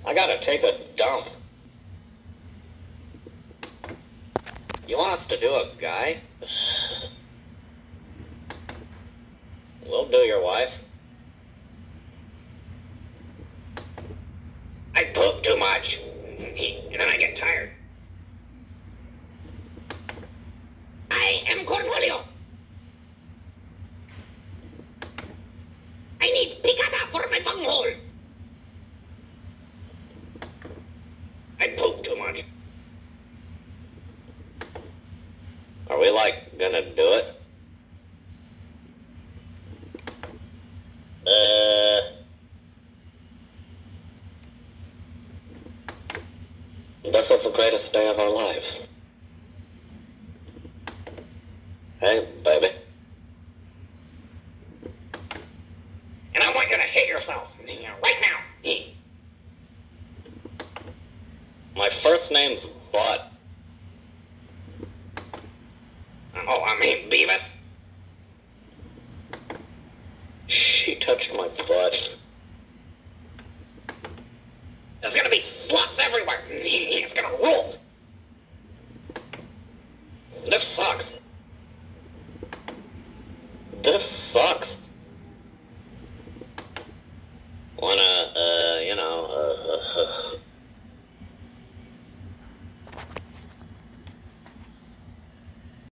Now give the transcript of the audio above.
I gotta take a dump. You want us to do a guy? We'll do your wife. I poop too much, and then I get tired. I am Cornholio. I need picada for my bunghole. I poop too much. Are we, like, gonna do it? This is the greatest day of our lives. Hey, baby. And I want you to hit yourself right now. My first name's Butt. Oh, I mean Beavis. She touched my butt. There's gonna be sluts everywhere. It's gonna rule. This sucks. This sucks. Wanna,